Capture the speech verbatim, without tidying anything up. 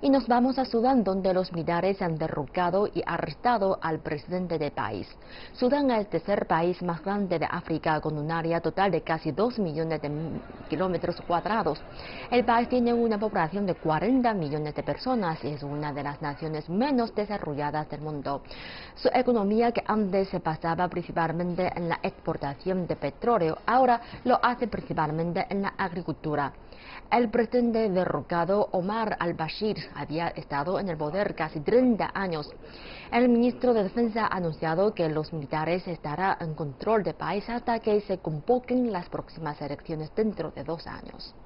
Y nos vamos a Sudán, donde los militares han derrocado y arrestado al presidente del país. Sudán es el tercer país más grande de África, con un área total de casi dos millones de kilómetros cuadrados. El país tiene una población de cuarenta millones de personas y es una de las naciones menos desarrolladas del mundo. Su economía, que antes se basaba principalmente en la exportación de petróleo, ahora lo hace principalmente en la agricultura. El presidente derrocado Omar al-Bashir había estado en el poder casi treinta años. El ministro de Defensa ha anunciado que los militares estarán en control del país hasta que se convoquen las próximas elecciones dentro de dos años.